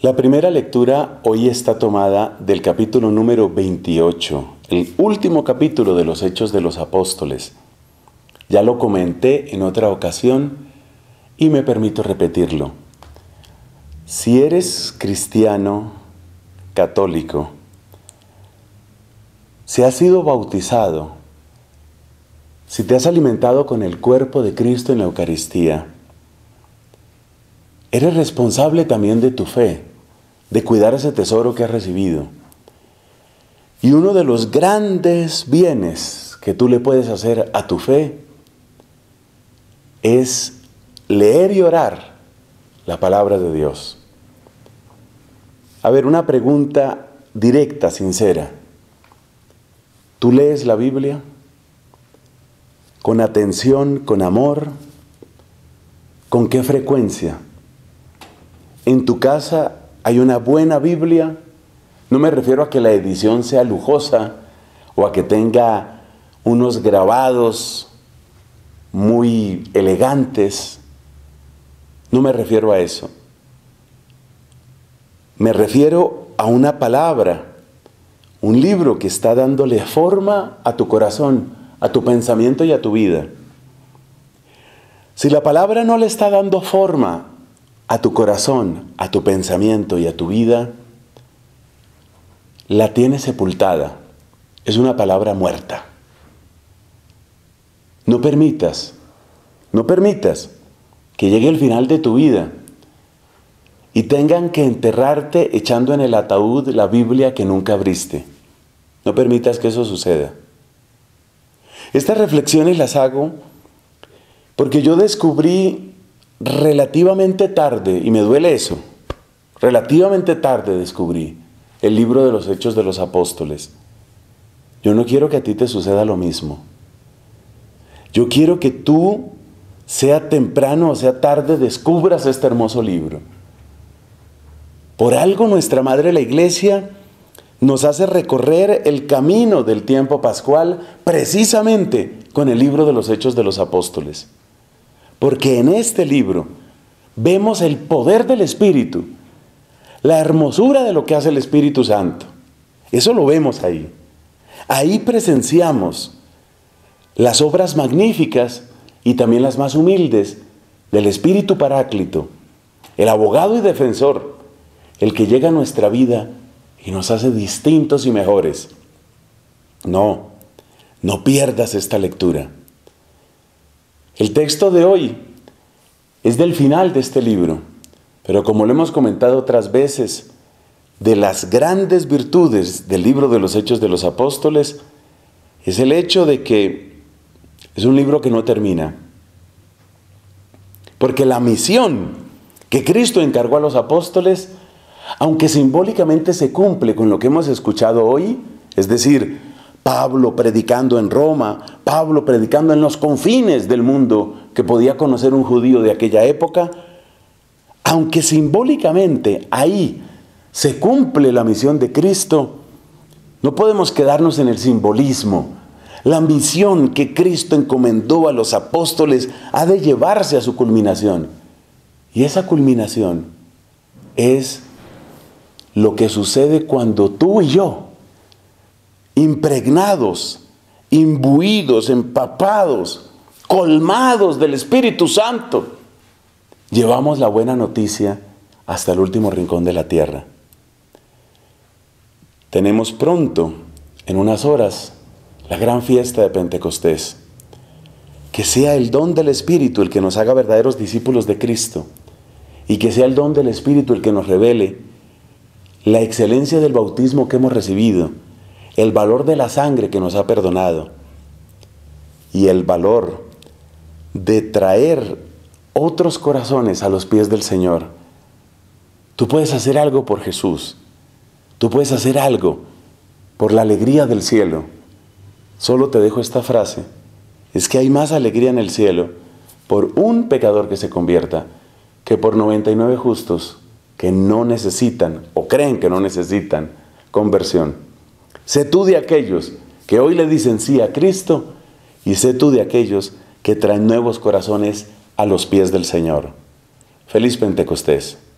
La primera lectura hoy está tomada del capítulo número 28, el último capítulo de los Hechos de los Apóstoles. Ya lo comenté en otra ocasión y me permito repetirlo. Si eres cristiano, católico, si has sido bautizado, si te has alimentado con el cuerpo de Cristo en la Eucaristía, eres responsable también de tu fe, de cuidar ese tesoro que has recibido. Y uno de los grandes bienes que tú le puedes hacer a tu fe es leer y orar la palabra de Dios. A ver, una pregunta directa, sincera. ¿Tú lees la Biblia? ¿Con atención, con amor? ¿Con qué frecuencia? ¿En tu casa hay una buena Biblia? No me refiero a que la edición sea lujosa o a que tenga unos grabados muy elegantes. No me refiero a eso. Me refiero a una palabra, un libro que está dándole forma a tu corazón, a tu pensamiento y a tu vida. Si la palabra no le está dando forma a tu corazón, a tu pensamiento y a tu vida, la tienes sepultada. Es una palabra muerta. No permitas que llegue el final de tu vida y tengan que enterrarte echando en el ataúd la Biblia que nunca abriste. No permitas que eso suceda. Estas reflexiones las hago porque yo descubrí relativamente tarde, y me duele eso, relativamente tarde descubrí el libro de los Hechos de los Apóstoles. Yo no quiero que a ti te suceda lo mismo. Yo quiero que tú, sea temprano o sea tarde, descubras este hermoso libro. Por algo nuestra Madre la Iglesia nos hace recorrer el camino del tiempo pascual precisamente con el libro de los Hechos de los Apóstoles. Porque en este libro vemos el poder del Espíritu, la hermosura de lo que hace el Espíritu Santo. Eso lo vemos ahí. Ahí presenciamos las obras magníficas y también las más humildes del Espíritu Paráclito, el abogado y defensor, el que llega a nuestra vida y nos hace distintos y mejores. No pierdas esta lectura. El texto de hoy es del final de este libro, pero como lo hemos comentado otras veces, de las grandes virtudes del libro de los Hechos de los Apóstoles es el hecho de que es un libro que no termina. Porque la misión que Cristo encargó a los apóstoles, aunque simbólicamente se cumple con lo que hemos escuchado hoy, es decir, Pablo predicando en Roma, Pablo predicando en los confines del mundo que podía conocer un judío de aquella época, aunque simbólicamente ahí se cumple la misión de Cristo, no podemos quedarnos en el simbolismo. La misión que Cristo encomendó a los apóstoles ha de llevarse a su culminación. Y esa culminación es lo que sucede cuando tú y yo, impregnados, imbuidos, empapados, colmados del Espíritu Santo, llevamos la buena noticia hasta el último rincón de la tierra. Tenemos pronto, en unas horas, la gran fiesta de Pentecostés. Que sea el don del Espíritu el que nos haga verdaderos discípulos de Cristo, y que sea el don del Espíritu el que nos revele la excelencia del bautismo que hemos recibido, el valor de la sangre que nos ha perdonado y el valor de traer otros corazones a los pies del Señor. Tú puedes hacer algo por Jesús. Tú puedes hacer algo por la alegría del cielo. Solo te dejo esta frase. Es que hay más alegría en el cielo por un pecador que se convierta que por 99 justos que no necesitan o creen que no necesitan conversión. Sé tú de aquellos que hoy le dicen sí a Cristo y sé tú de aquellos que traen nuevos corazones a los pies del Señor. Feliz Pentecostés.